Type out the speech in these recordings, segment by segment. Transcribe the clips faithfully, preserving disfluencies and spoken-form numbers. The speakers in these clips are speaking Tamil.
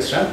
பேசுறேன்.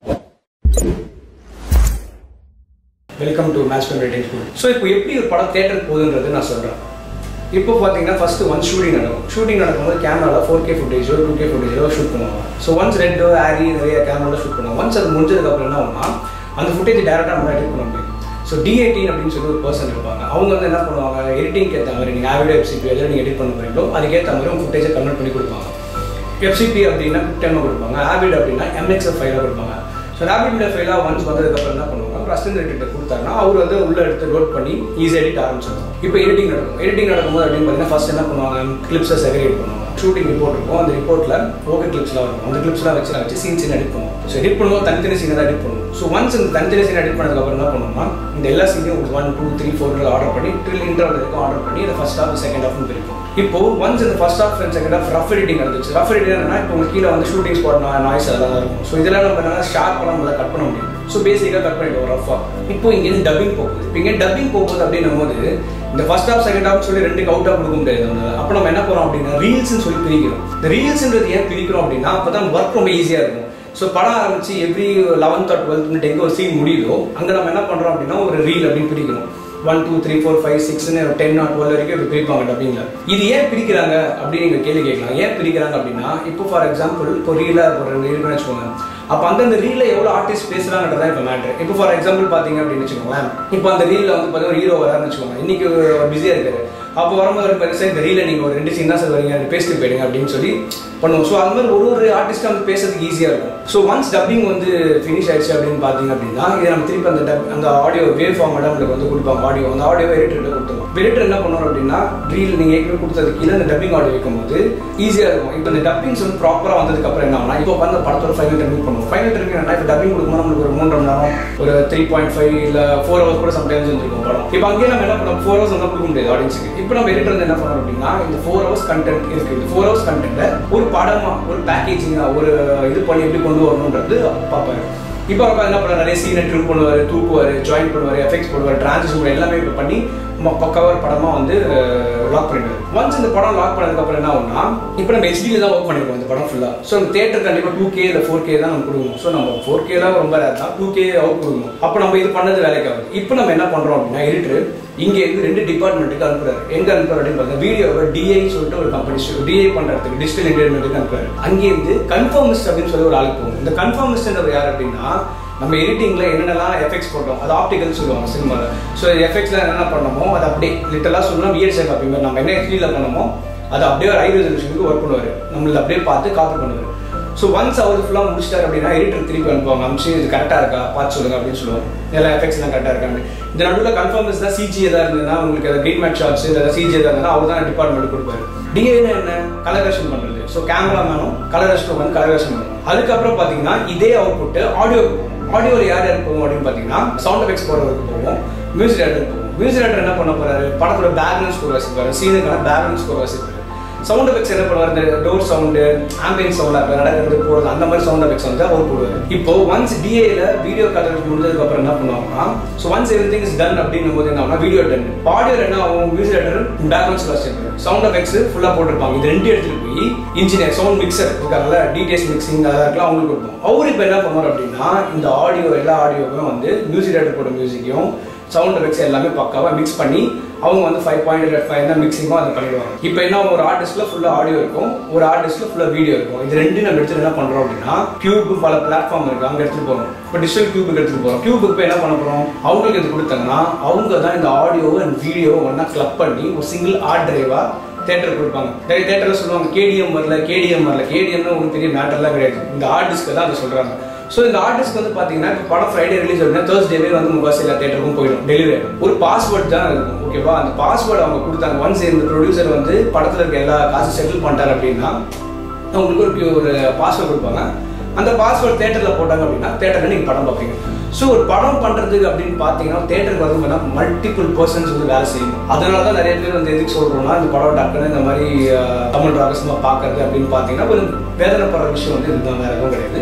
Welcome to Matchframe Rating School. So இப்போ எப்படி ஒரு படம் தியேட்டருக்கு போகுதுன்றது நான் சொல்கிறேன். இப்போ பார்த்தீங்கன்னா ஃபர்ஸ்ட் ஒன் ஷூட்டிங் நடக்கும். ஷூட்டிங் நடக்கும்போது கேமராவில் ஃபோர் கே ஃபுட்டேஜோ டூ கே ஃபுட்டேஜோ ஷூட் பண்ணுவாங்க. ஸோ ஒன்ஸ் ரெட்டோ ஆரி நிறைய கேமராவில் ஷூட் பண்ணுவாங்க. ஒன்ஸ் அது முடிஞ்சதுக்கப்புறம் என்ன ஆகும்னா அந்த ஃபுட்டேஜ் டேரெக்டாக நம்ம எடிட் பண்ண முடியும். ஸோ டி எயிட்டீன் அப்படின்னு சொல்லி ஒரு பர்சன் இருப்பாங்க. அவங்க வந்து என்ன பண்ணுவாங்க, எடிட்டிங்க்கு ஏற்ற மாதிரி நீங்கள் ஆவிட் எஃப்சிபி எதில் நீங்கள் எடிட் பண்ண போகிறீங்களோ அதுக்கேற்ற மாதிரி உங்கள் ஃபுட்டேஜை கன்வெர்ட் பண்ணி கொடுப்பாங்க. எஃப்சிபி அப்படின்னா குப்டெம்மாக கொடுப்பாங்க, ஆவிட் அப்படின்னா எம்எக்ஸ்எஃப் ஃபைலாக கொடுப்பாங்க. ஸோ ஆவிட் ஃபைலாக ஒன்ஸ் வந்ததுக்கப்புறம் என்ன பண்ணுவாங்க, ஒரு அசிஸ்டன்ட் எடிட்டர் கொடுத்தாருன்னா அவர் வந்து உள்ளே எடுத்து லோட் பண்ணி ஈஸியாக எடிட் ஆரம்பிச்சிருவாங்க. இப்போ எடிட்டிங் நடக்கும். எடிட்டிங் நடக்கும்போது அப்படின்னு பார்த்தீங்கன்னா ஃபர்ஸ்ட் என்ன பண்ணுவாங்க, கிளிப்ஸை செக்ரேட் பண்ணுவாங்க. ஷூட்டிங் ரிப்போர்ட் இருக்கும், அந்த ரிப்போர்ட்டில் ஓகே கிளிப்ஸ்லாம் இருக்கும். அந்த கிளிப்ஸ்லாம் வச்சு வச்சு சீன் சீன் எடிட் பண்ணுவோம். ஸோ எடிட் பண்ணுவோம், தனித்தனி சீனை தான் எடிட் பண்ணுவோம். ஸோ ஒன்ஸ் இந்த தனித்தனி சீன் எடிட் பண்ணதுக்கப்புறம் என்ன பண்ணுவோம்னா இந்த எல்லா சீனையும் one two three four order பண்ணி ட்ரில் இன்டர்வல் வரைக்கும் ஆர்டர் பண்ணி இந்த ஃபர்ஸ்ட் ஹாஃப் செகண்ட் ஹாஃப்னு பிரிக்கும். இப்போ ஒன்ஸ் இந்த first half and second half rough editing நடந்துச்சு. ரஃப் எடிட்டிங் என்னன்னா இப்போ உங்களுக்கு கீழே வந்து ஷூட்டிங் ஸ்பாட் நாய்ஸ் அதெல்லாம் இருக்கும். ஸோ இதெல்லாம் நம்ம என்ன ஷார்ப்பாக நம்மளால் கட் பண்ண முடியும். ஸோ பேசிக்காக கட் பண்ணிடுவோம் ரஃபாக. இப்போ இங்கேருந்து டப்பிங் போகுது. இப்போ இங்கே டப்பிங் போகுது அப்படின்னும் போது இந்த ஃபர்ஸ்ட் ஹாஃப் செகண்ட் ஹாஃப் சொல்லி ரெண்டு அவுட்டாக கொடுக்க முடியாது. அப்போ நம்ம என்ன பண்ணுறோம் அப்படின்னா ரீல்ஸ்ன்னு சொல்லி பிரிக்கிறோம். இந்த ரீல்ஸ்ன்றது ஏன் பிரிக்கிறோம் அப்படின்னா அப்போ தான் ஒர்க் ரொம்ப ஈஸியாக இருக்கும். ஸோ படம் ஆரம்பிச்சு எவ்ரி லெவன்த் ஆர் டுவெல்த் எங்கே ஒரு சீன் முடியுதோ அங்கே நம்ம என்ன பண்ணுறோம் அப்படின்னா ஒரு ரீல் அப்படின்னு பிரிக்கணும். One two three four five சிக்ஸ்னு டென் ஆர் டுவெல் வரைக்கும் இப்போ பிரிப்பாங்க டப்பிங்கில். இது ஏன் பிரிக்கிறாங்க அப்படின்னு நீங்கள் கேள்வி கேட்கலாம். ஏன் பிரிக்கிறாங்க அப்படின்னா இப்போ ஃபார் எக்ஸாம்பிள் இப்போ ரீலாக ஒரு ரீல்னு வச்சுக்கோங்க. அப்போ அந்தந்த ரீலில் எவ்வளோ ஆர்டிஸ்ட் பேசுகிறாங்கன்றதா இப்போ மேட்ரு. இப்போ ஃபார் எக்ஸாம்பிள் பார்த்தீங்க அப்படின்னு வச்சுக்கோங்களேன், இப்போ அந்த ரீலில் வந்து பார்த்தீங்கன்னா ஒரு ஹீரோ வரான்னு வச்சுக்கோங்க, இன்னைக்கு பிஸியாக இருக்காரு. அப்போ வரும்போது ஒரு பெருசாக இந்த ரீலில் நீங்கள் ஒரு ரெண்டு சீன் தான் சார் வரீங்க, ரெண்டு பேசிட்டு போயிடுங்க அப்படின்னு சொல்லி பண்ணுவோம். ஸோ அது மாதிரி ஒரு ஒரு ஆர்டிஸ்ட்டாக வந்து பேசுறதுக்கு ஈஸியாக இருக்கும். ஸோ ஒன்ஸ் டப்பிங் வந்து ஃபினிஷ் ஆயிடுச்சு அப்படின்னு பார்த்தீங்க அப்படின்னா இதை நம்ம திருப்பி அந்த டப் அந்த ஆடியோ வேவ் ஃபார்ம் நம்மளுக்கு வந்து கொடுப்பாங்க. ஆடியோ அந்த ஆடியோ எடிட்டர்கிட்ட கொடுத்துருவோம். எடிட்டர் என்ன பண்ணுவோம் அப்படின்னா ரீல் நீங்கள் ஏற்கனவே கொடுத்தது கீழே அந்த டப்பிங் ஆடியோ வைக்கும்போது ஈஸியாக இருக்கும். இப்போ இந்த டப்பிங்ஸ் வந்து ப்ராப்பராக வந்ததுக்கப்புறம் என்ன ஆகுனா இப்போ வந்து படத்தோட ஃபைனல் டப்பிங் பண்ணுவோம். ஃபைனல் டப்பிங் என்ன இப்போ டப்பிங் கொடுக்கும்போது நம்மளுக்கு ஒரு மூன்று மணி நேரம் ஒரு த்ரீ பாயிண்ட் ஃபைவ் இல்லை ஃபோர் ஹவர்ஸ் கூட சம்டைம்ஸ் வந்துருக்கும் படம். இப்போ அங்கேயே நம்ம என்ன பண்ணோம், ஃபோர் ஹவர்ஸ் வந்து கொடுக்க முடியாது ஆடியன்ஸுக்கு. இப்போ நம்ம எடிட்டர் வந்து என்ன பண்ணுறோம் அப்படின்னா இந்த ஃபோர் ஹவர்ஸ் கண்டென்ட் இருக்குது. இந்த ஃபோர் ஹவர்ஸ் கண்டென்ட்டை ஒரு படமாக ஒரு பேக்கேஜிங்காக ஒரு இது பண்ணி எப்படி கொண்டு வரணுன்றது பார்ப்பாரு. இப்போ அவங்க என்ன பண்ண நிறைய சீனை ட்ரிம் பண்ணுவார், தூக்குவார், ஜாயின் பண்ணுவார், எஃபெக்ட்ஸ் பண்ணுவார், டிரான்சிஷன் எல்லாமே இப்போ பண்ணி கவர் படமாக வந்து லாக் பண்ணிடுவார். ஒன்ஸ் இந்த படம் லாக் பண்ணதுக்கப்புறம் என்ன ஆகும்னா இப்போ நம்ம ஹெச்டியில் தான் ஒர்க் பண்ணிருக்கோம் இந்த படம் ஃபுல்லாக. ஸோ நம்ம தேட்டர் கண்டிப்பாக டூ கே இல்லை ஃபோர் கே தான் நம்ம கொடுக்கணும். ஸோ நம்ம ஃபோர் கே தான் ரொம்ப ரேர் தான், டூ கே அவுட் கொடுக்கணும். அப்போ நம்ம இது பண்ணது வேலைக்கு ஆகுது. இப்போ நம்ம என்ன பண்ணுறோம் அப்படின்னா எடிட்டர் இங்கே இருந்து ரெண்டு டிபார்ட்மெண்ட்டுக்கு அனுப்புறாரு. எங்கே அனுப்புறாரு அப்படின்னு பார்த்தா வீடியோவை டிஐ சொல்லிட்டு ஒரு கம்பெனி டிஐ பண்ணுறதுக்கு டிஜிட்டல் என்டர்டைன்மெண்ட்டுக்கு அனுப்புறாரு. அங்கேருந்து கன்ஃபார்மிஸ்ட் அப்படின்னு சொல்லி ஒரு ஆளுக்கு போகும். இந்த கன்ஃபார்மிஸ்ட்ன்றது யார் அப்படின்னா நம்ம எடிட்டிங்கில் என்னென்னலாம் எஃபெக்ட்ஸ் போட்டோம் அது ஆப்டிக்கல் சொல்லுவாங்க சினிமாவில். ஸோ எஃபெக்ட்ஸில் என்னென்ன பண்ணமோ அதை அப்படியே லிட்டலாக சொல்லணும் விஎல்சி காப்பி மாதிரி நம்ம என்ன ஹெச்டியில் பண்ணமோ அதை அப்படியே ஒரு ஹை ரெசல்யூஷனுக்கு ஒர்க் பண்ணுவார். நம்மள அப்படியே பார்த்து காப்பி பண்ணுவார். ஸோ ஒன்ஸ் அவர் ஃபுல்லாக முடிச்சிட்டாரு அப்படின்னா எடிட்டர் திருப்பி அனுப்புவாங்க. அனுப்பிச்சு இது கரெக்டாக இருக்கா பார்த்து சொல்லுங்க அப்படின்னு சொல்லுவாங்க. எல்லா எஃபெக்ட்ஸ்லாம் கரெக்டாக இருக்காங்க. இந்த நடுவில் கன்ஃபார்மஸ் தான் சிஜி எதாவது இருந்ததுன்னா உங்களுக்கு அதை கிரீன் மேட் ஷாட்ஸ் இல்லை சிஜி எதாவது இருந்தால் அவர் தான் டிபார்ட்மெண்ட் கொடுப்பாரு. டிஏன்னு என்ன கலரேஷன் பண்ணுறது. ஸோ கேமராமேனும் கலரேஷன் வந்து கலரேஷன் பண்ணுவோம். அதுக்கப்புறம் பார்த்தீங்கன்னா இதே அவுட் புட்டு ஆடியோ ஆடியோவில் யார் யார் போவோம் அப்படின்னு பார்த்தீங்கன்னா சவுண்ட் எஃபெக்ட்ஸ் போடுறதுக்கு போவோம், மியூசிக் டேரக்டர் போவோம். மியூசிக் டேரக்டர் என்ன பண்ண போறாரு, படத்தோட பேக்ரவுண்ட் ஸ்கோர் வாசிப்பாரு, சீனுக்கான பேக்ரவுண்ட் ஸ்கோர் வாசிப்பாரு. சவுண்ட் எஃபெக்ட்ஸ் என்ன பண்ணுவார், இந்த டோர் சவுண்டு, ஆம்பியன்ஸ் சவுண்ட் நடக்கிறது போகிறது அந்த மாதிரி சவுண்ட் எஃபெக்ட்ஸ் வந்து அவர் போடுவார். இப்போ ஒன்ஸ் டிஏல வீடியோ கலர் முடிஞ்சதுக்கு அப்புறம் என்ன பண்ணுவாங்கன்னா so once everything is done அப்படின்னும் போது என்ன ஆகும்னா வீடியோ டன். ஆடியோ என்ன ஆகும், மியூசிக் டேரக்டர் பேக்ரவுண்ட் ஸ்கோர் வாசிப்பாரு, சவுண்ட் எஃபெக்ட்ஸ் ஃபுல்லாக போட்டிருப்பாங்க. இது ரெண்டு எடுத்துட்டு போய் இன்ஜினியர் சவுண்ட் மிக்சர் இருக்காங்கல்ல டிடிஎஸ் மிக்சிங் அதெல்லாம் அவங்களுக்கு கொடுப்போம். அவர் இப்போ என்ன பண்ணுவார் அப்படின்னா இந்த ஆடியோ எல்லா ஆடியோவும் வந்து மியூசிக் டேரக்டர் போட்ட மியூசிக்கையும் சவுண்ட் எஃபெக்ட்ஸ் எல்லாமே பக்காவாக மிக்ஸ் பண்ணி அவங்க வந்து ஃபைவ் பாயிண்ட் ஃபைவ் என்ன மிக்சிங்கோ அதை பண்ணிடுவாங்க. இப்போ என்ன ஒரு ஆர்டிஸ்ட்ல ஃபுல்லாக ஆடியோ இருக்கும், ஒரு ஆர்டிஸ்ட்ல ஃபுல்லாக வீடியோ இருக்கும். இது ரெண்டு நம்ம எடுத்துட்டு என்ன பண்ணுறோம் அப்படின்னா கியூபு பல பிளாட்ஃபார்ம் இருக்கு அங்கே எடுத்துட்டு போகிறோம். இப்போ டிஜிட்டல் கியூபுக்கு எடுத்துட்டு போகிறோம். கியூபுக்கு இப்போ என்ன பண்ண போகிறோம், அவங்களுக்கு இது கொடுத்தாங்கன்னா அவங்க தான் இந்த ஆடியோ அண்ட் வீடியோ ஒன்றா கிளப் பண்ணி ஒரு சிங்கிள் ஆர்ட் டிரைவா தேட்டர் கொடுப்பாங்க. நிறைய தேட்டரில் சொல்லுவாங்க கேடிஎம் வரல கேடிஎம் வரல கேடிஎம்னு உங்களுக்கு பெரிய மேட்டர்லாம் கிடையாது. இந்த ஆர்டிஸ்ட்க்கு தான் அதை சொல்கிறாங்க. ஸோ இந்த ஆர்டிஸ்ட் வந்து பார்த்தீங்கன்னா இப்போ படம் ஃப்ரைடே ரிலீஸ் அப்படின்னா தேர்ஸ்டேவே வந்து முக்காசி எல்லா தேட்டருக்கும் போயிடும் டெலிவரி ஆகிடும். ஒரு பாஸ்வேர்ட் தான் இருக்கும் ஓகேவா. அந்த பாஸ்வேர்டு அவங்க கொடுத்தாங்க. ஒன்ஸ் இந்த ப்ரொடியூசர் வந்து படத்தில் இருக்க எல்லா காசு செட்டில் பண்ணிட்டார் அப்படின்னா அவங்களுக்கு ஒரு ஒரு பாஸ்வேர்டு கொடுப்பாங்க. அந்த பாஸ்வேர்டு தேட்டரில் போட்டாங்க அப்படின்னா தேட்டரில் நீங்கள் படம் பார்ப்பீங்க. ஸோ ஒரு படம் பண்ணுறதுக்கு அப்படின்னு பார்த்தீங்கன்னா தேட்டருக்கு வந்து பார்த்தீங்கன்னா மல்டிபிள் பர்சன்ஸ் வந்து வேலை செய்யணும். அதனால தான் நிறைய பேர் வந்து எதுக்கு சொல்கிறோம்னா இந்த படம் டக்குன்னு இந்த மாதிரி தமிழ் ராகசமாக பார்க்கறது அப்படின்னு பார்த்தீங்கன்னா கொஞ்சம் வேதனைப்படுற விஷயம் வந்து இதுதான் வேறு எதுவும் கிடையாது.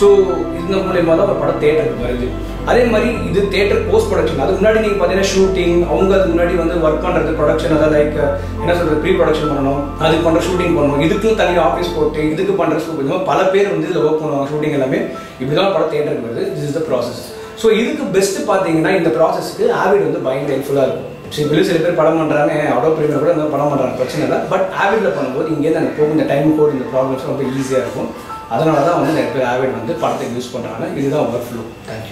ஸோ இந்த மூலயமா தான் ஒரு படம் தேட்டருக்கு வருது. அதே மாதிரி இது தேட்டர் போஸ்ட் ப்ரொடக்ஷன். அதுக்கு முன்னாடி நீங்கள் பார்த்தீங்கன்னா ஷூட்டிங், அவங்க அதுக்கு முன்னாடி வந்து ஒர்க் பண்ணுறது ப்ரொடக்ஷன், அதாவது லைக் என்ன சொல்கிறது ப்ரீ ப்ரொடக்ஷன் பண்ணணும், அதுக்கு பண்ணுற ஷூட்டிங் பண்ணணும், இதுக்கும் தனியாக ஆஃபீஸ் போட்டு இதுக்கு பண்ணுற ஷூட், இந்த மாதிரி பல பேர் வந்து இதில் ஒர்க் பண்ணுவாங்க. ஷூட்டிங் எல்லாமே இப்படி தான் படம் தேட்டருக்கு வருது. This is the process. So இதுக்கு பெஸ்ட்டு பார்த்தீங்கன்னா இந்த ப்ராசஸ்க்கு ஆவிட் வந்து பயங்கர ஹெல்ப்ஃபுல்லாக இருக்கும். சரி, வெளியே சில பேர் படம் பண்ணுறாங்க, அடோ ப்ரீமியர் கூட இந்த படம் பண்ணுறாங்க, பிரச்சனை இல்லை. பட் ஆவிடில் பண்ணும்போது இங்கேருந்து அங்கே போகும் இந்த டைம் கோட், இந்த ப்ராப்ளம்ஸ் ரொம்ப ஈஸியாக இருக்கும். அதனால தான் வந்து நிறைய பேர் ஆவிட் வந்து படத்தை யூஸ் பண்ணுறாங்க. இதுதான் ஒர்க் ஃப்ளோ. தேங்க்யூ.